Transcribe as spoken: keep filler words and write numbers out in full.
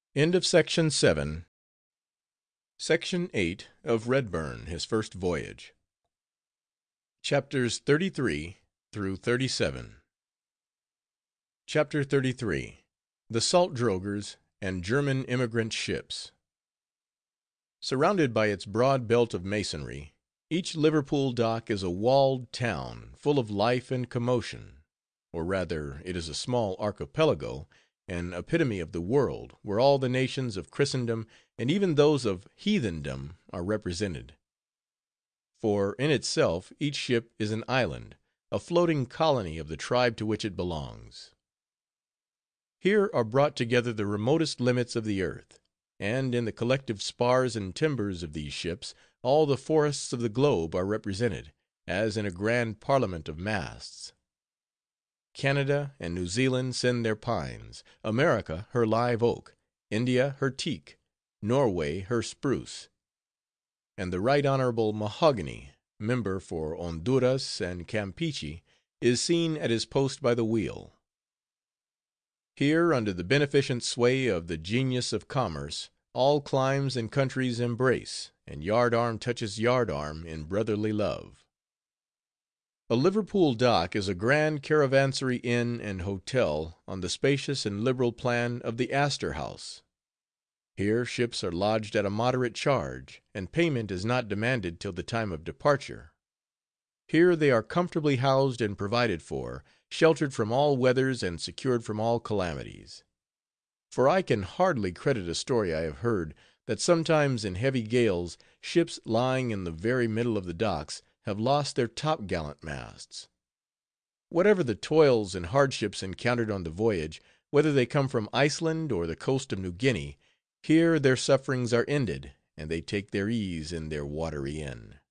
End of Section seven. Section eight of Redburn, His First Voyage. Chapters thirty-three through thirty-seven. Chapter thirty-three. The Salt Drogers and German Emigrant Ships. Surrounded by its broad belt of masonry, each Liverpool dock is a walled town, full of life and commotion; or rather, it is a small archipelago, an epitome of the world, where all the nations of Christendom, and even those of heathendom, are represented. For in itself each ship is an island, a floating colony of the tribe to which it belongs. Here are brought together the remotest limits of the earth; and in the collective spars and timbers of these ships, all the forests of the globe are represented, as in a grand parliament of masts. Canada and New Zealand send their pines; America her live oak; India her teak; Norway her spruce; and the Right Honorable Mahogany, member for Honduras and Campeachy, is seen at his post by the wheel. Here, under the beneficent sway of the Genius of Commerce, all climes and countries embrace, and yard arm touches yard arm in brotherly love. A Liverpool dock is a grand caravansary inn and hotel, on the spacious and liberal plan of the Astor House. Here ships are lodged at a moderate charge, and payment is not demanded till the time of departure. Here they are comfortably housed and provided for, sheltered from all weathers and secured from all calamities. For I can hardly credit a story I have heard, that sometimes in heavy gales, ships lying in the very middle of the docks have lost their top gallant masts. Whatever the toils and hardships encountered on the voyage, whether they come from Iceland or the coast of New Guinea, here their sufferings are ended, and they take their ease in their watery inn.